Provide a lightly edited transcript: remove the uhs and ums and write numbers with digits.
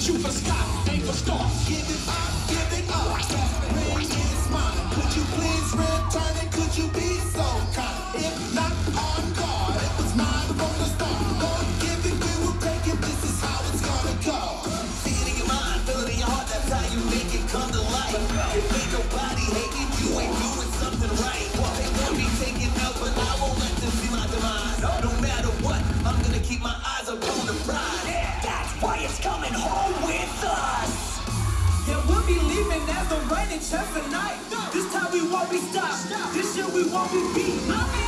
Shoot for sky, aim for stars. Give it up, give it up. Ring is mine. Could you please return it? Could you be so kind? If not on guard, it was mine from the start. Lord, give it, we will take it. This is how it's gonna go. See it in your mind, feel it in your heart. That's how you make it come to life. If ain't nobody hating, you ain't doing something right. They want me taken out, but I won't let them see my demise. No matter what, I'm gonna keep my eyes up on the prize. That's why it's coming home with us. Yeah, we'll be leaving as the rain and chest tonight. This time we won't be stopped. This year we won't be beat.